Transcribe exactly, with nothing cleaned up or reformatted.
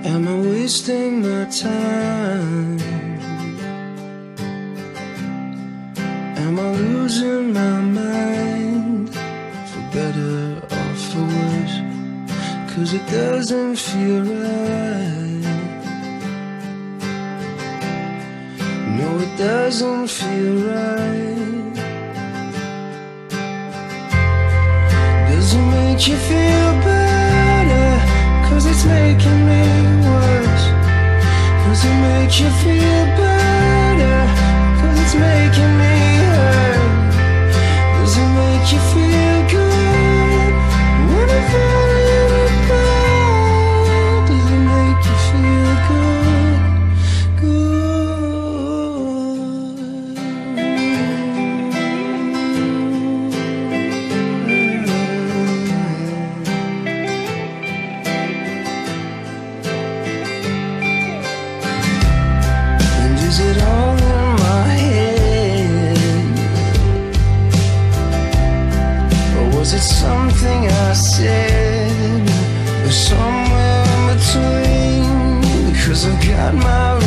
Am I wasting my time? Am I losing my mind? For better or for worse, 'cause it doesn't feel right. No, it doesn't feel right. Does it make you feel better? 'Cause it's making me worse. Does it make you feel better? 'Cause it's making me hurt. Does it make you feel good? When I feel it bad, does it make you feel good? Is it all in my head? Or was it something I said? Or somewhere in between? 'Cause I've got my